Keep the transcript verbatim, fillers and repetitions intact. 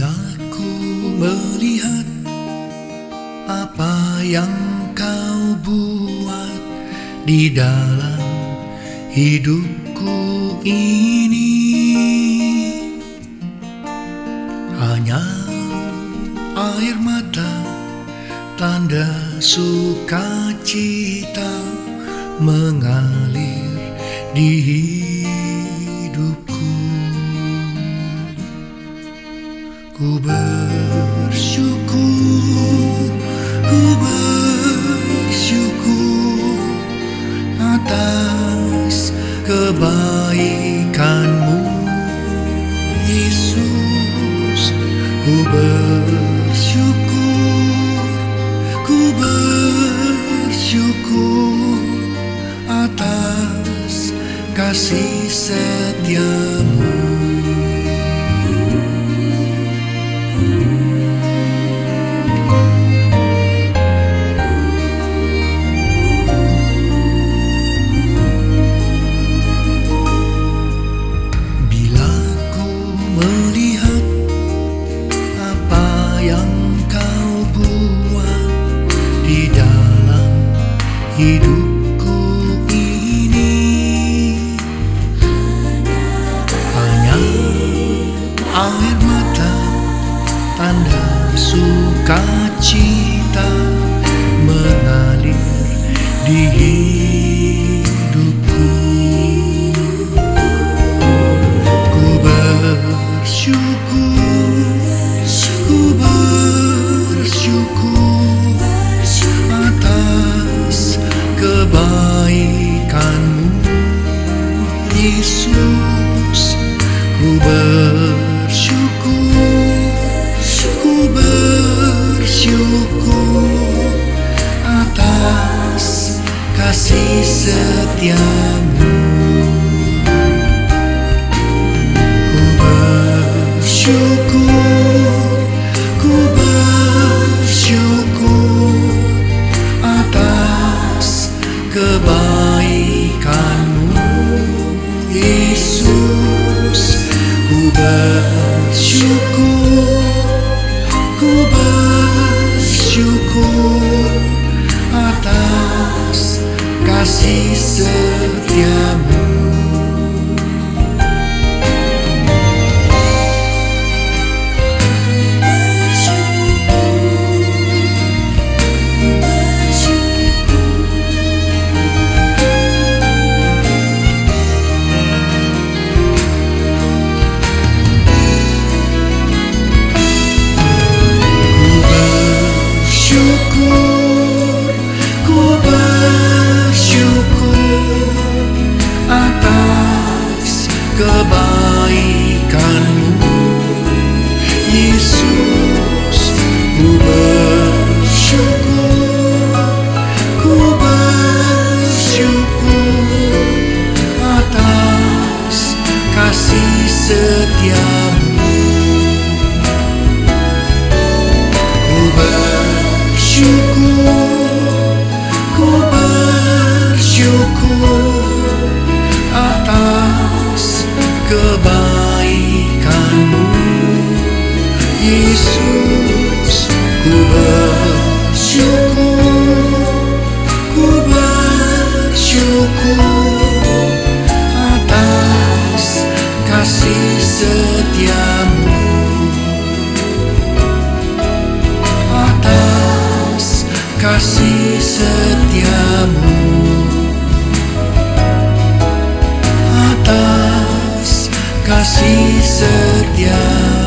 Bila ku melihat apa yang kau buat di dalam hidupku ini, hanya air mata, tanda sukacita mengalir di hidupku. Ku bersyukur, ku bersyukur atas kebaikan-Mu, Yesus. Ku bersyukur, ku bersyukur atas kasih setia-Mu. Hidupku ini hanya air mata, tanda sukacita mengalir di hidupku. Ku bersyukur, ku bersyukur atas kebaikan-Mu, Yesus. Ku bersyukur, ku bersyukur atas kasih setia-Mu. Ku bersyukur, ku bersyukur atas kebaikan-Mu, Yesus. Ku bersyukur, ku bersyukur atas kasih setia-Mu. Kebaikan-Mu, Yesus. Ku bersyukur, ku bersyukur atas kasih setia-Mu. Ku bersyukur, ku bersyukur atas kebaikan-Mu, Yesus. Ku bersyukur, ku bersyukur atas kasih setia-Mu, atas kasih setia-Mu, atas kasih setia-Mu.